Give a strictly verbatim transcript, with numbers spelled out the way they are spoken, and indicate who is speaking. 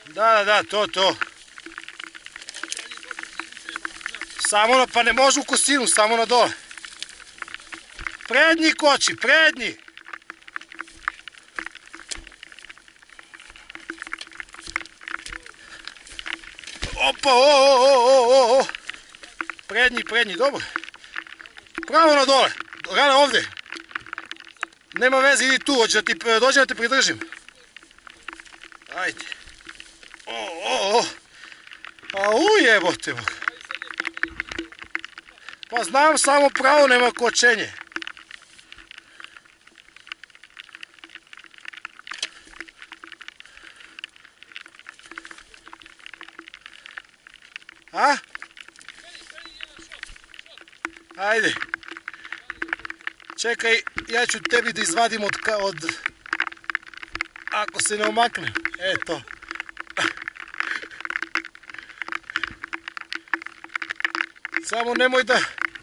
Speaker 1: Da, da, da, to, to. Samo na, pa ne može u kosinu, samo na dole. Prednji koči, prednji. Opa, o, o, o, o, o. Prednji, prednji, dobro. Pravo na dole, Rana ovdje. Nema veze, idi tu, hoće da ti dođe da te pridržim. Ajde. O, o, o. A ujebote Bog. Pa znam, samo pravo, nema kočenje. A? Ajde. Čekaj, ja ću tebi da izvadim od... od... Ako se ne omaknem. Eto. Samo nemoj da...